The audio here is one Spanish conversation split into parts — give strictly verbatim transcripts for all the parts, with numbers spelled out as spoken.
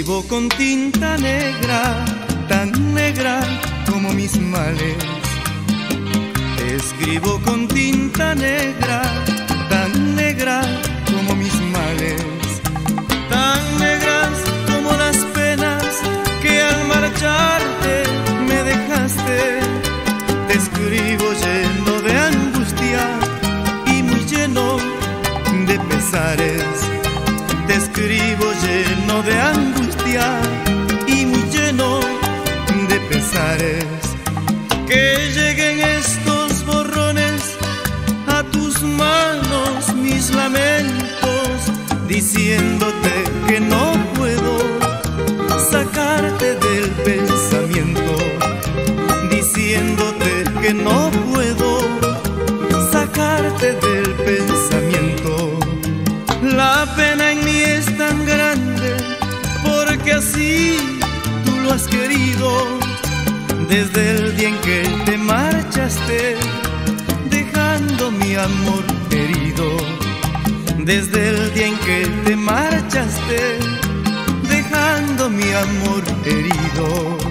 escribo con tinta negra, tan negra como mis males. Escribo con tinta negra, tan negra como mis males, tan negras como las penas que al marcharte me dejaste. Te escribo lleno de angustia y muy lleno de pesares. Te escribo lleno de angustia y muy lleno de pesares. Que lleguen estos borrones a tus manos, mis lamentos, diciéndote que no puedo sacarte del pensamiento, diciéndote que no puedo sacarte del pensamiento. La pena en mí es tan grande porque así tú lo has querido. Desde el día en que te marchaste, dejando mi amor herido. Desde el día en que te marchaste, dejando mi amor herido.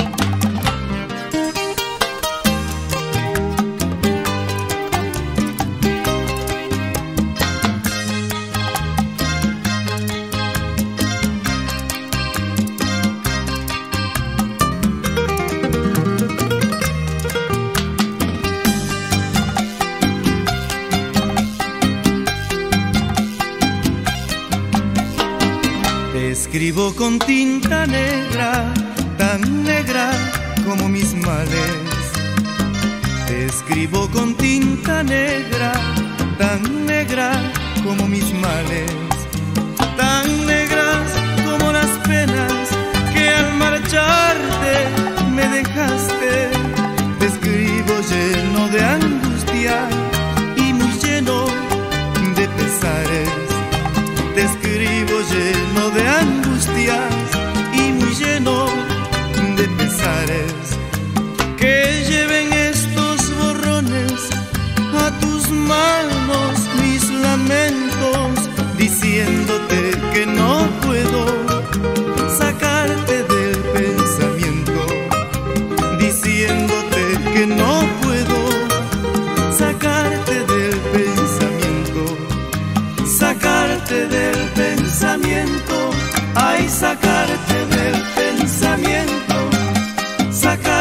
Escribo con tinta negra, tan negra como mis males. Escribo con tinta negra, tan negra como mis males, tan negras como las penas que al marcharte me dejaste. Te escribo lleno de angustia y muy lleno de pesares. Te escribo lleno de angustias y muy lleno de pesares. Que lleven estos borrones a tus manos, mis lamentos, diciéndote que no puedo sacarte del pensamiento, diciéndote que no puedo sacarte del pensamiento, sacarte del pensamiento, ay, sacarte del pensamiento, sacarte